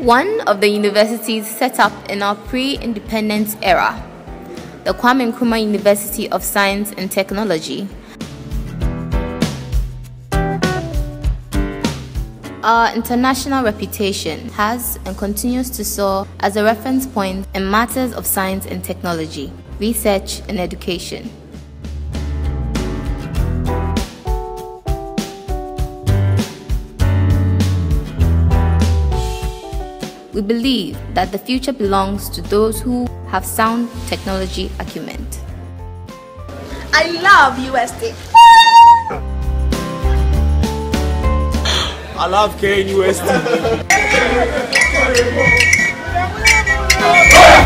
One of the universities set up in our pre-independence era, the Kwame Nkrumah University of Science and Technology. Our international reputation has and continues to soar as a reference point in matters of science and technology, research and education. We believe that the future belongs to those who have sound technology acumen. I love USD. I love KNUST.